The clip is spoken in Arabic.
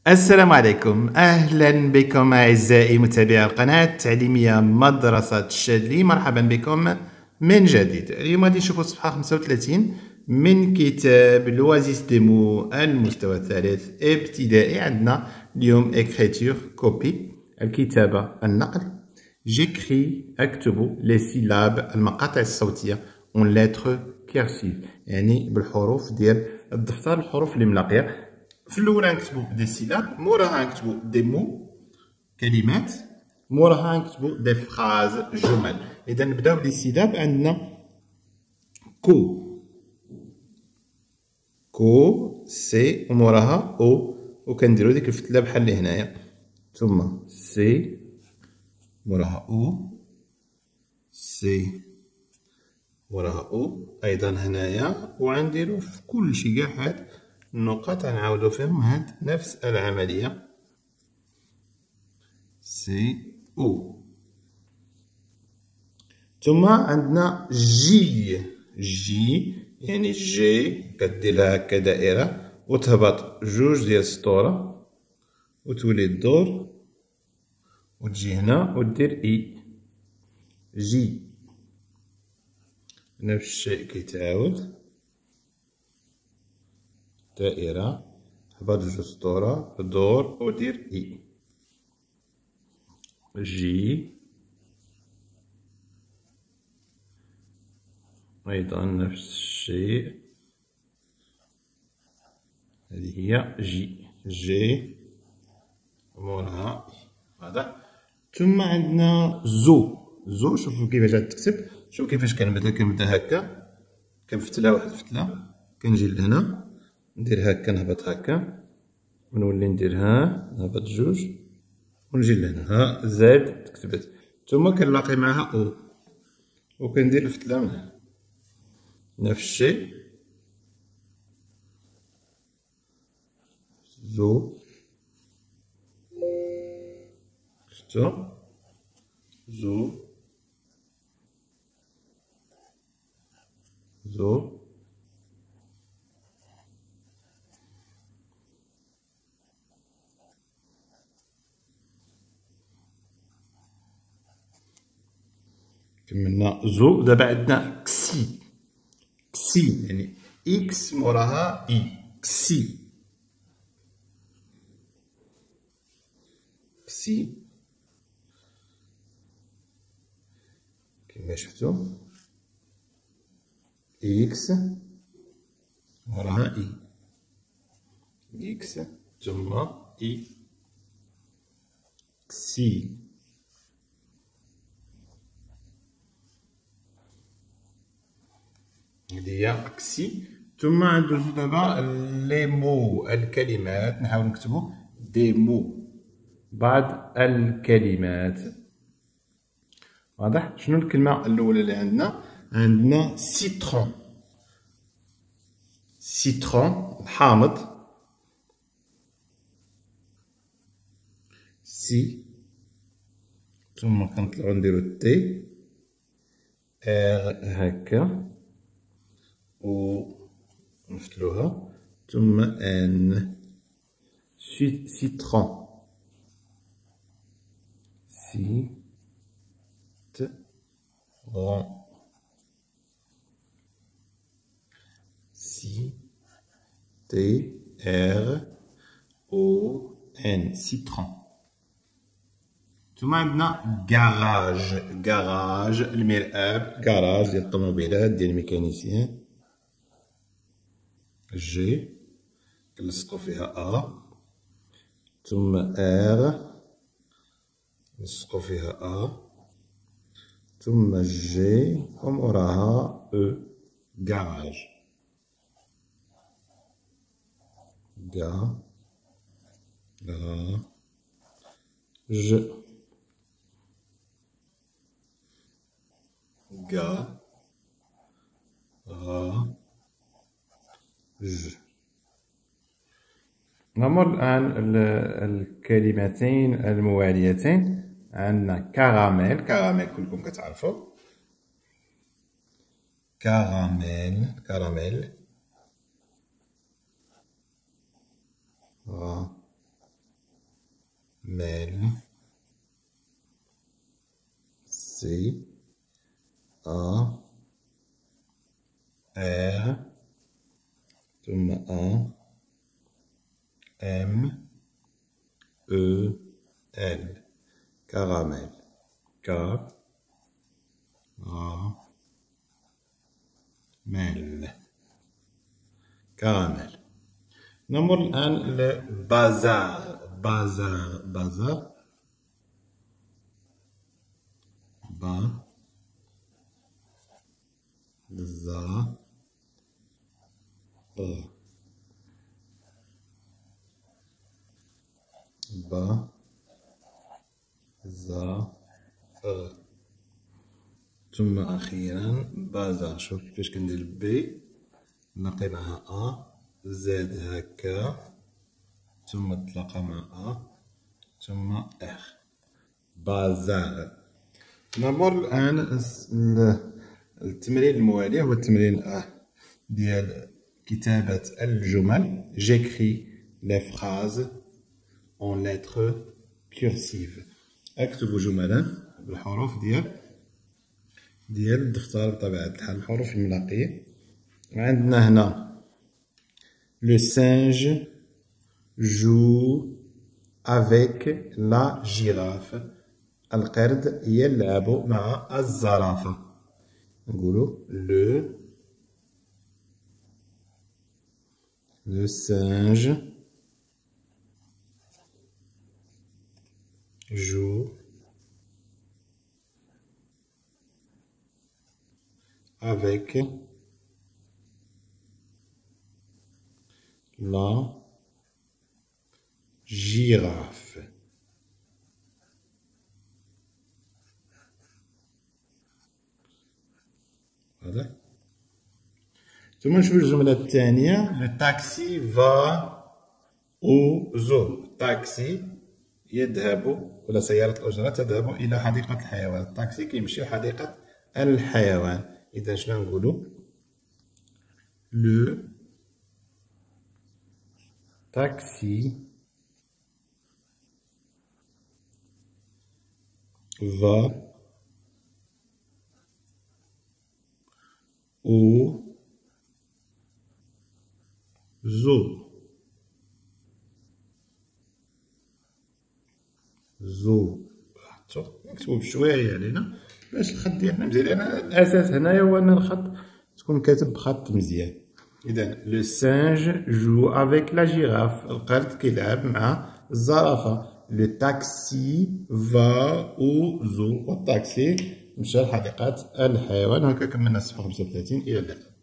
السلام عليكم، أهلا بكم أعزائي متابعي القناة التعليمية مدرسة الشاذلي. مرحبا بكم من جديد. اليوم غادي نشوفوا الصفحة 35 من كتاب لوازيس ديمو المستوى الثالث ابتدائي. عندنا اليوم إكريتور كوبي، الكتابة النقل. جيكري أكتب لي سيلاب المقاطع الصوتية اون لتر كيرسيف، يعني بالحروف ديال الدفتر، الحروف اللي ملاقيه. في الاولى نكتبو دي سيلاب، موراها نكتبو دي مو كلمات، موراها نكتبو دي فراز جمل. اذا نبداو بدي سيلاب. عندنا كو، كو سي وموراها او، وكنديرو ديك الفتله بحال اللي هنايا، ثم سي موراها او، سي وراها او ايضا هنايا، وغنديرو في كلشي كاع هاد النقط غنعاودو فيهم هاد نفس العملية، سي او. ثم عندنا جي، جي يعني جي كديرها هكا دائرة وتهبط جوج ديال السطورة وتولي الدور وتجي هنا ودير اي، جي. نفس الشيء كيتعاود، دائرة هبط جوج سطورة دور ودير اي، جي. أيضا نفس الشيء، هذه هي جي، جي موراها واضح. ثم عندنا زو، زو شوفوا كيفاش تكتب، شوفوا كيفاش كنبدا هكا، كنفتلها واحد الفتلة، كنجي لهنا ندير هكا نهبط هكا ونولي ندير ها نهبط جوج ونجي لهنا ها زاد تكتبت. ثم كنلاقي معاها او وكندير الفتلة من هنا، نفس الشيء زو، شفتو زو، زو. كملنا زو. دابا عندنا كسي، كسي يعني اكس موراها اي، كسي، كسي كما شفتو، اكس موراها اي، اكس ثم اي، كسي. هذه هي كسي. ثم ندوزو دابا لي مو الكلمات، نحاول نكتبو دي مو بعض الكلمات واضح. شنو الكلمة الأولى اللي عندنا؟ عندنا سيترون، سيترون حامض، سي. ثم كنطلعو نديرو تي، ار هكا و نفتلوها، ثم ان، سيترون، سي ت رون، سي تي ار او ان، سيترون. ثم عندنا كاراج، كاراج المرآب، كاراج ديال الطوموبيلات ديال الميكانيسيان، جي كنلصقو فيها ا، ثم ار نلصقو فيها ا، ثم جي وموراها او، كاراج، كا را ج، كا را ج. نمر الآن الكلمتين المواليتين. عندنا كراميل، كراميل كلكم كتعرفوا، كراميل، كراميل را مال سي ا ار ثم ا ام او ال كراميل ك را مال كراميل. نمر الآن لبازار بازار با زا با زا ثم أخيرا بازار. شوف كيفاش كندير بي نلقي معها أ زاد هكا ثم تلاقى مع أ ثم إر بازار. نمر الآن التمرين الموالي هو التمرين ديال كتابة الجمل. جيكري لي فراز اون لتر كورسيف. اكتبوا جملا بالحروف ديال الدفتر بطبيعة الحال، الحروف الملاقية. عندنا هنا لو سانج جو افيك لا جيراف. القرد يلعب مع الزرافة. نقولوا لو سانج جو avec la girafe. هذا. ثم نشوف الجملة الثانية. le taxi va au zoo. تاكسي يذهب، ولا سيارة الأجرة تذهب إلى حديقة الحيوان. التاكسي كيمشي لحديقة الحيوان. إذا شنو نقولو؟ لو تاكسي va au zoo. زو نكتبو بشوية علينا باش الخط ديالنا مزيان، لأن الأساس هنايا هو أن الخط تكون كاتب بخط مزيان. إذا لو سانج جو افيك لا جيراف. القرد كيلعب مع الزرافة. لو تاكسي فا أو زو. والتاكسي مشى لحديقة الحيوان. هكا كملنا الصفحة 35. إلى اللقاء.